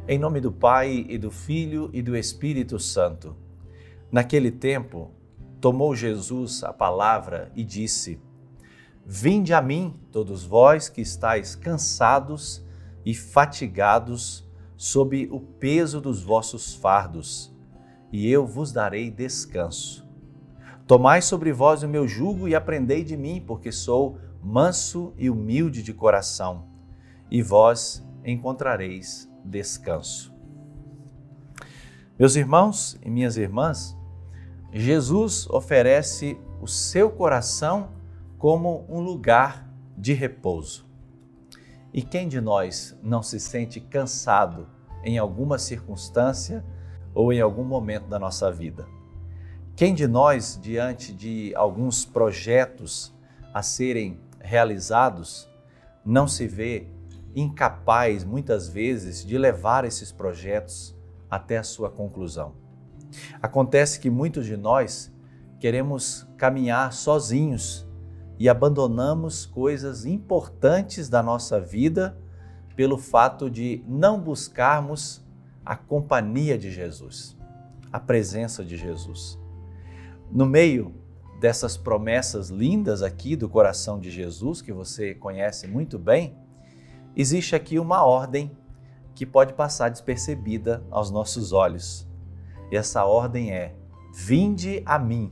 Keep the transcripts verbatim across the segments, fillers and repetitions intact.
Em nome do Pai, e do Filho, e do Espírito Santo. Naquele tempo, tomou Jesus a palavra e disse: Vinde a mim, todos vós que estáis cansados e fatigados sob o peso dos vossos fardos, e eu vos darei descanso. Tomai sobre vós o meu jugo e aprendei de mim, porque sou manso e humilde de coração, e vós encontrareis descanso. Meus irmãos e minhas irmãs, Jesus oferece o seu coração como um lugar de repouso. E quem de nós não se sente cansado em alguma circunstância ou em algum momento da nossa vida? Quem de nós, diante de alguns projetos a serem realizados, não se vê incapaz, muitas vezes, de levar esses projetos até a sua conclusão? Acontece que muitos de nós queremos caminhar sozinhos e abandonamos coisas importantes da nossa vida pelo fato de não buscarmos a companhia de Jesus, a presença de Jesus. No meio dessas promessas lindas aqui do coração de Jesus, que você conhece muito bem, existe aqui uma ordem que pode passar despercebida aos nossos olhos. E essa ordem é: vinde a mim.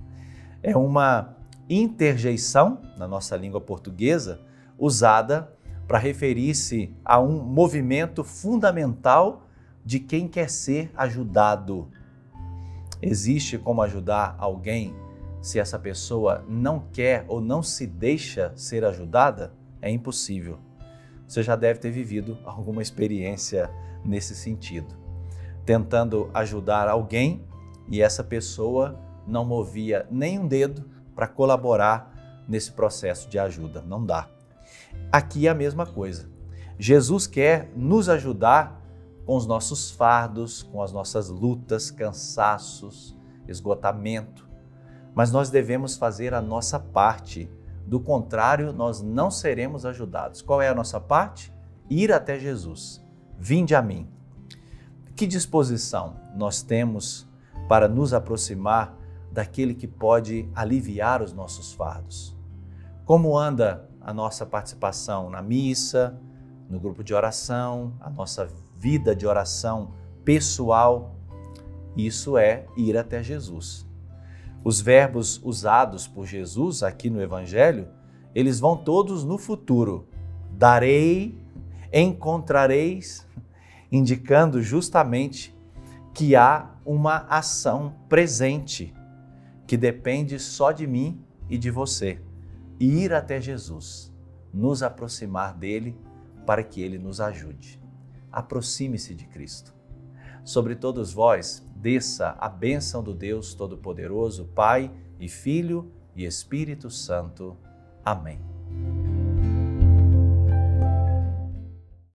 É uma interjeição na nossa língua portuguesa usada para referir-se a um movimento fundamental de quem quer ser ajudado. Existe como ajudar alguém se essa pessoa não quer ou não se deixa ser ajudada? É impossível. Você já deve ter vivido alguma experiência nesse sentido, tentando ajudar alguém e essa pessoa não movia nem um dedo para colaborar nesse processo de ajuda. Não dá. Aqui é a mesma coisa. Jesus quer nos ajudar com os nossos fardos, com as nossas lutas, cansaços, esgotamento, mas nós devemos fazer a nossa parte. Do contrário, nós não seremos ajudados. Qual é a nossa parte? Ir até Jesus. Vinde a mim. Que disposição nós temos para nos aproximar daquele que pode aliviar os nossos fardos? Como anda a nossa participação na missa, no grupo de oração, a nossa vida de oração pessoal? Isso é ir até Jesus. Os verbos usados por Jesus aqui no Evangelho, eles vão todos no futuro. Darei, encontrareis, indicando justamente que há uma ação presente que depende só de mim e de você. Ir até Jesus, nos aproximar dele para que ele nos ajude. Aproxime-se de Cristo. Sobre todos vós, desça a bênção do Deus Todo-Poderoso, Pai e Filho e Espírito Santo. Amém.